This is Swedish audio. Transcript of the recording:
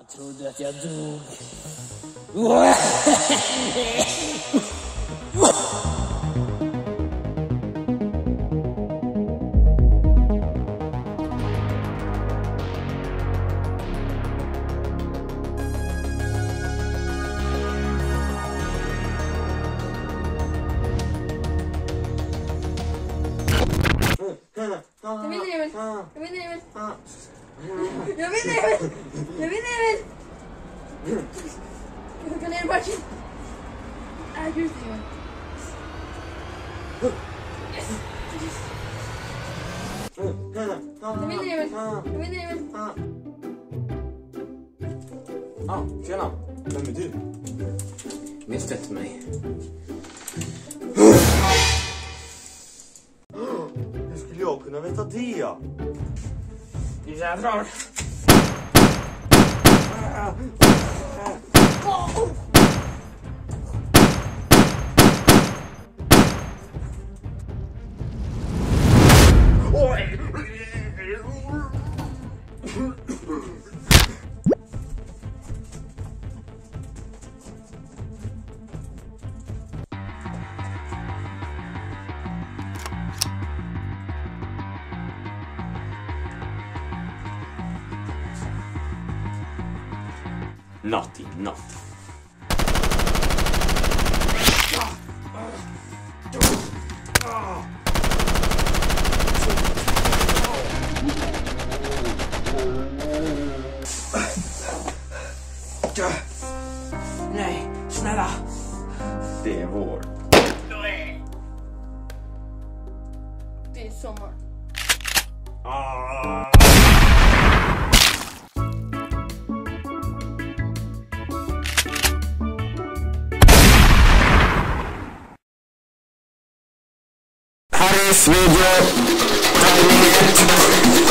Trodde att jag dog. Jag vinner Emil! Jag kan ner i marken. Gud, det gör. Yes! Jag vinner Emil! Tjena! Vem är du? Minns du inte mig? Hur skulle jag kunna veta det? Jävlar! Naughty, not. Nej, snälla. Det är vår. Det är sommar. Här är video.